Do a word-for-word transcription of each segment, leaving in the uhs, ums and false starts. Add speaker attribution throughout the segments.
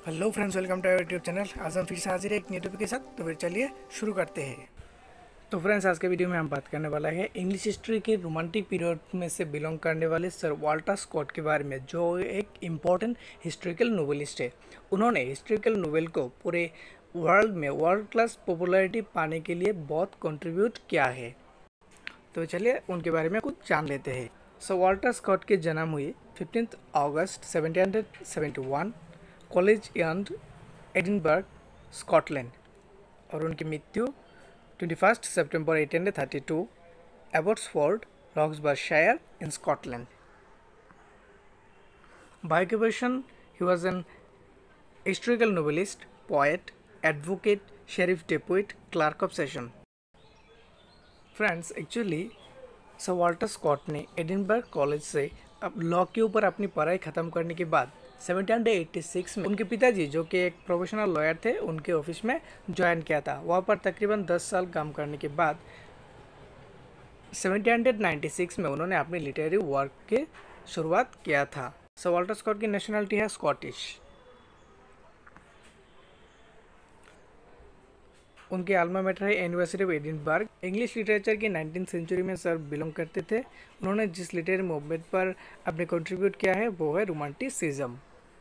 Speaker 1: Hello friends, welcome to our YouTube channel. आज हम फिर से हाजिर है एक न्यू टॉपिक के साथ। तो फिर चलिए शुरू करते हैं। तो फ्रेंड्स, आज के वीडियो में हम बात करने वाला है इंग्लिश हिस्ट्री के रोमांटिक पीरियड में से बिलोंग करने वाले सर वाल्टर स्कॉट के बारे में, जो एक इम्पॉर्टेंट हिस्ट्रिकल नोवेलिस्ट है। उन्होंने हिस्ट्रिकल नोवेल को पूरे वर्ल्ड में वर्ल्ड क्लास पॉपुलैरिटी पाने के लिए बहुत कंट्रीब्यूट किया है। तो चलिए उनके बारे में कुछ जान लेते हैं। सर वाल्टर स्कॉट के जन्म हुए fifteen August seventeen seventy one college Wynd Edinburgh, Scotland, और उनकी मृत्यु twenty first September eighteen thirty two Abbotsford, Roxburghshire in Scotland. By occupation, he was an historical novelist, poet, advocate, sheriff deputy, clerk of session. Friends, actually sir Walter Scott ने Edinburgh college से अब law के ऊपर अपनी पढ़ाई ख़त्म करने के बाद सेवनटीन एटी सिक्स में उनके पिताजी, जो कि एक प्रोफेशनल लॉयर थे, उनके ऑफिस में ज्वाइन किया था। वहाँ पर तकरीबन दस साल काम करने के बाद सेवनटीन नाइन्टी सिक्स में उन्होंने अपनी लिटरेरी वर्क की शुरुआत किया था। सर वाल्टर स्कॉट की नेशनलिटी है स्कॉटिश। उनके आल्मा मेटर है university of Edinburgh. English literature की नाइनटीन सेंचुरी में सर बिलोंग करते थे। उन्होंने जिस लिटरेरी मूवमेंट पर अपने कंट्रीब्यूट किया है वो है रोमांटिसिज्म।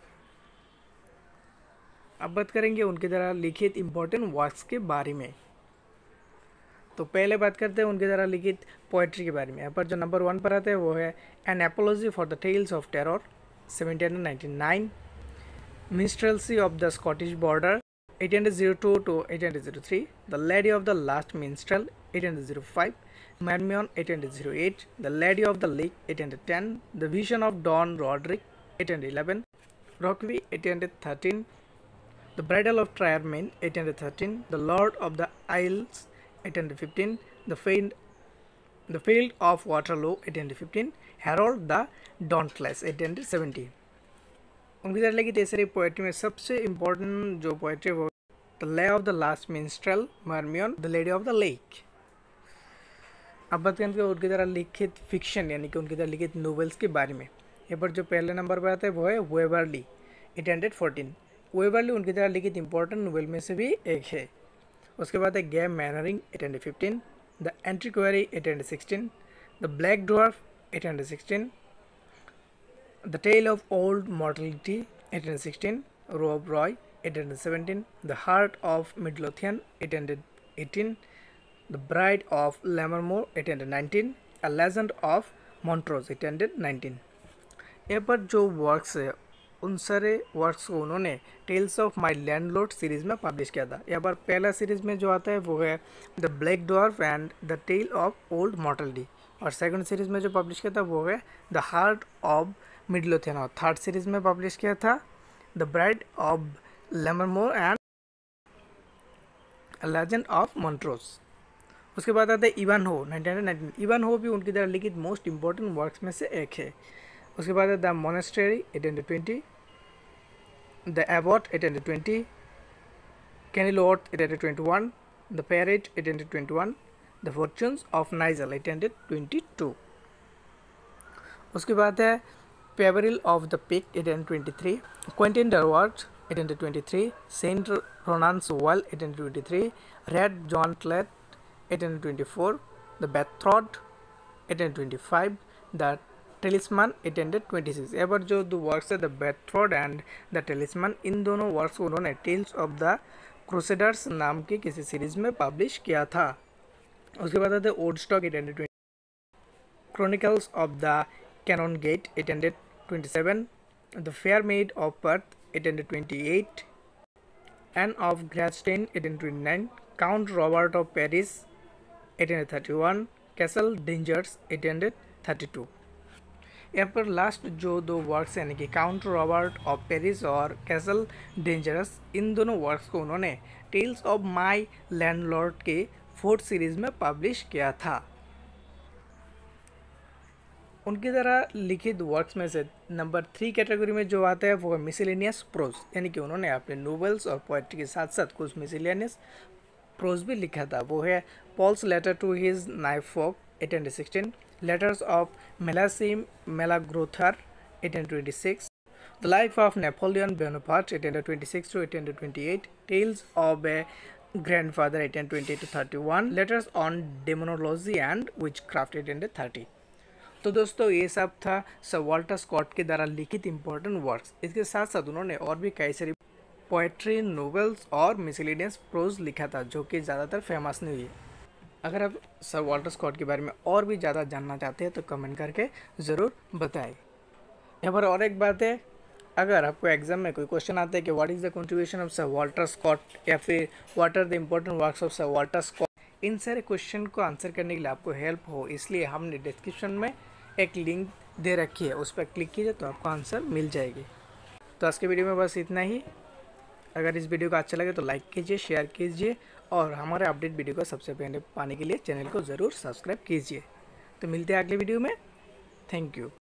Speaker 1: अब बात करेंगे उनके द्वारा लिखित इम्पोर्टेंट वर्क्स के बारे में। तो पहले बात करते हैं उनके द्वारा लिखित पोएट्री के बारे में। यहाँ पर जो नंबर वन पर आता है वो है an apology for the tales of terror seventeen ninety nine, minstrelsy of the Scottish border eighteen oh two to eighteen oh three, The Lady of the Last Minstrel eighteen oh five, Marmion eighteen oh eight, The Lady of the Lake eighteen ten, The Vision of Don Roderick eighteen eleven, Rokeby eighteen thirteen, The Bridal of Triermain eighteen thirteen, The Lord of the Isles eighteen fifteen, The Field, The Field of Waterloo eighteen fifteen, Harold the Dauntless eighteen seventy. उनकी तरह की तीसरी poetry में सबसे important जो poetry वो the lay of the last minstrel, Marmion, the lady of the lake. अब बात करें उनकी तरह लिखित फिक्शन यानी कि उनकी तरह लिखित नोवेल्स के बारे में। यहाँ पर जो पहले नंबर पर आता है वो है वेवरली एटीन फोर्टीन। वेवरली उनकी तरह लिखित इंपॉर्टेंट नोवेल में से भी एक है। उसके बाद है Guy Mannering eighteen fifteen, the Antiquary eighteen sixteen, the black dwarf eighteen sixteen, The Tale of Old Mortality eighteen sixteen, Rob Roy eighteen seventeen, The Heart of Midlothian eighteen eighteen, The Bride of Lammermoor eighteen nineteen, A Legend of Montrose eighteen nineteen. यहाँ पर जो works है उन सारे works को उन्होंने tales of my landlord series में publish किया था। यहाँ पर पहला सीरीज़ में जो आता है वो है the black dwarf and the tale of old mortality, और सेकंड सीरीज़ में जो पब्लिश किया था वो है द हार्ट ऑफ मिडलोथियन, और थर्ड सीरीज में पब्लिश किया था the bride of Lammermoor and legend of Montrose. उसके बाद आता है इवान हो नाइनटीन नाइनटीन। इवान हो भी उनकी तरह लिखित मोस्ट इंपॉर्टेंट वर्क्स में से एक है। उसके बाद है the monastery eighteen twenty, the abbot eighteen twenty, Kenilworth eighteen twenty one, the pirate eighteen twenty one, the fortunes of Nigel eighteen twenty two. उसके बाद है Peveril of the Peak eighteen twenty three, Quentin Durward eighteen twenty three, Saint Ronan's Well eighteen twenty three, Redgauntlet eighteen twenty four, the Betrothed eighteen twenty five, the Talisman eighteen twenty six. यहाँ पर जो दो works है the Betrothed and the Talisman, इन दोनों works को उन्होंने tales of the crusaders नाम की किसी सीरीज में पब्लिश किया था। उसके बाद आते Woodstock eighteen twenty, Chronicles of the Canongate eighteen twenty seven, The Fair Maid of Perth eighteen twenty eight, Anne of Gradstein eighteen twenty nine, Count Robert of Paris eighteen thirty one, Castle Dangers eighteen thirty two. यहाँ पर last जो दो works यानी कि Count Robert of Paris और Castle Dangerous, इन दोनों works को उन्होंने टेल्स ऑफ माई लैंडलॉर्ड के फोर्थ सीरीज में पब्लिश किया था। उनकी तरह लिखित वर्क्स में से नंबर थ्री कैटेगरी में जो आता है वो है मिसलेनियस प्रोज, यानी कि उन्होंने अपने नोवेल्स और पोएट्री के साथ साथ कुछ मिसलेनियस प्रोज भी लिखा था। वो है Paul's letter to his kinsfolk eighteen sixteen, letters of Malachi Malagrowther eighteen twenty six, The life of Napoleon Bonaparte eighteen twenty-six to eighteen twenty-eight, Tales of a Grandfather eighteen twenty to thirty-one, Letters on Demonology and Witchcraft eighteen thirty। तो दोस्तों ये सब था sir Walter Scott के द्वारा लिखित important works. इसके साथ साथ उन्होंने और भी कई सारी पोएट्री, नोवेल्स और मिसलेनियस प्रोज लिखा था जो कि ज़्यादातर फेमस नहीं हुई। अगर आप सर वाल्टर स्कॉट के बारे में और भी ज़्यादा जानना चाहते हैं तो कमेंट करके ज़रूर बताएं। यहाँ पर और एक बात है, अगर आपको एग्जाम में कोई क्वेश्चन आता है कि what is the contribution of sir Walter Scott या फिर what are the important works of sir Walter Scott, इन सारे क्वेश्चन को आंसर करने के लिए आपको हेल्प हो, इसलिए हमने डिस्क्रिप्शन में एक लिंक दे रखी है, उस पर क्लिक कीजिए तो आपको आंसर मिल जाएगी। तो आज के वीडियो में बस इतना ही। अगर इस वीडियो को अच्छा लगे तो लाइक कीजिए, शेयर कीजिए और हमारे अपडेट वीडियो को सबसे पहले पाने के लिए चैनल को ज़रूर सब्सक्राइब कीजिए। तो मिलते हैं अगले वीडियो में। Thank you.